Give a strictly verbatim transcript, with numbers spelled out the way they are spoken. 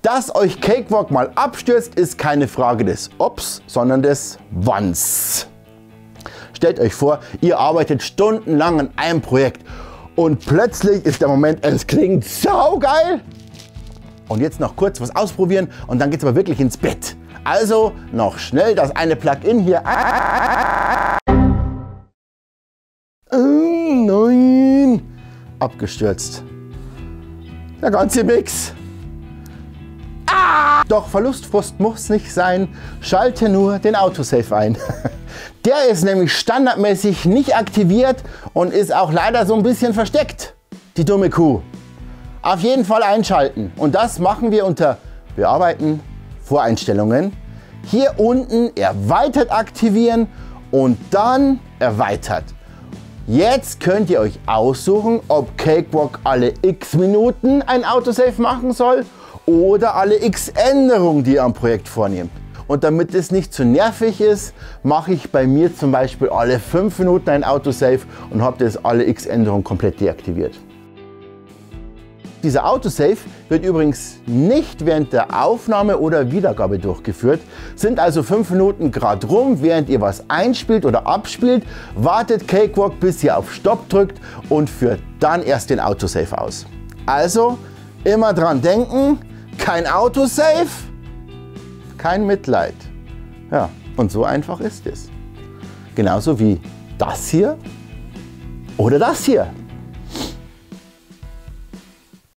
Dass euch Cakewalk mal abstürzt, ist keine Frage des Obs, sondern des Wanns. Stellt euch vor, ihr arbeitet stundenlang an einem Projekt und plötzlich ist der Moment, es klingt saugeil. Und jetzt noch kurz was ausprobieren und dann geht es aber wirklich ins Bett. Also noch schnell das eine Plugin hier. Oh nein! Abgestürzt. Der ganze Mix. Ah! Doch Verlustfrust muss nicht sein. Schalte nur den Autosave ein. Der ist nämlich standardmäßig nicht aktiviert und ist auch leider so ein bisschen versteckt. Die dumme Kuh. Auf jeden Fall einschalten. Und das machen wir unter Bearbeiten, Voreinstellungen. Hier unten erweitert aktivieren und dann erweitert. Jetzt könnt ihr euch aussuchen, ob Cakewalk alle x Minuten ein Autosave machen soll oder alle x Änderungen, die ihr am Projekt vornehmt. Und damit es nicht zu nervig ist, mache ich bei mir zum Beispiel alle fünf Minuten ein Autosave und habe das alle x Änderungen komplett deaktiviert. Dieser Autosave wird übrigens nicht während der Aufnahme oder Wiedergabe durchgeführt. Sind also fünf Minuten gerade rum, während ihr was einspielt oder abspielt, wartet Cakewalk, bis ihr auf Stopp drückt und führt dann erst den Autosave aus. Also immer dran denken, kein Autosave, kein Mitleid. Ja, und so einfach ist es. Genauso wie das hier oder das hier.